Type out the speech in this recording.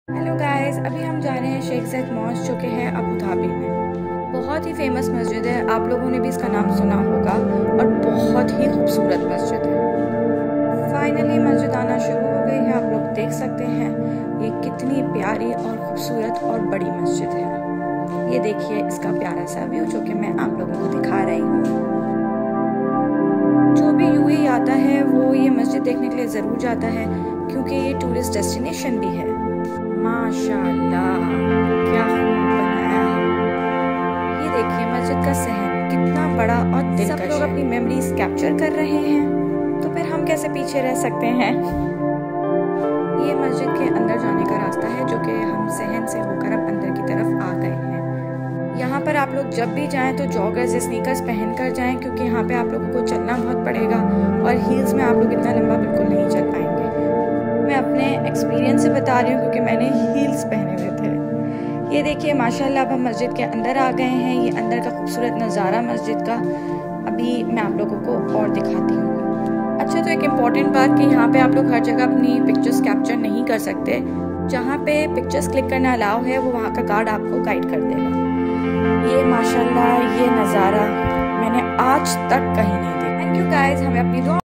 Hello guys, अभी हम जा रहे हैं शेख ज़ायद मॉस्क जो कि है अबू धाबी में। बहुत ही फेमस मस्जिद है, आप लोगों ने भी इसका नाम सुना होगा और बहुत ही खूबसूरत मस्जिद है। फाइनली मस्जिद आना शुरू हो गई है, आप लोग देख सकते हैं ये कितनी प्यारी और खूबसूरत और बड़ी मस्जिद है। ये देखिए इसका प्यारा सा व्यू जो कि मैं आप लोगों को दिखा रही हूँ। जो भी यूएई आता है वो ये मस्जिद देखने के लिए ज़रूर जाता है क्योंकि ये टूरिस्ट डेस्टिनेशन भी है। माशाल्लाह क्या बनाया है। ये देखिए मस्जिद का सहन कितना बड़ा और दिलकश है। सब लोग अपनी मेमोरीज कैप्चर कर रहे हैं तो फिर हम कैसे पीछे रह सकते हैं। ये मस्जिद के अंदर जाने का रास्ता है जो कि हम सहन से होकर अब अंदर की तरफ आ गए हैं। यहाँ पर आप लोग जब भी जाएं तो जॉगर्स या स्नीकर्स पहन कर जाएं क्योंकि यहाँ पे आप लोगों को चलना बहुत पड़ेगा और हील्स में आप लोग इतना लंबा बिल्कुल नहीं चल पाएंगे। मैं अपने एक्सपीरियंस से बता रही हूँ क्योंकि मैंने हील्स पहने हुए थे। ये देखिए माशाल्लाह अब हम मस्जिद के अंदर आ गए हैं। ये अंदर का खूबसूरत नज़ारा मस्जिद का अभी मैं आप लोगों को और दिखाती हूँ। अच्छा, तो एक इम्पॉर्टेंट बात कि यहाँ पे आप लोग हर जगह अपनी पिक्चर्स कैप्चर नहीं कर सकते। जहाँ पे पिक्चर्स क्लिक करना अलाउ है वो वहाँ का गार्ड आपको गाइड कर देगा। ये माशाल्लाह ये नज़ारा मैंने आज तक कहीं नहीं देखा। थैंक यू गाइज, हमें अपनी दुआ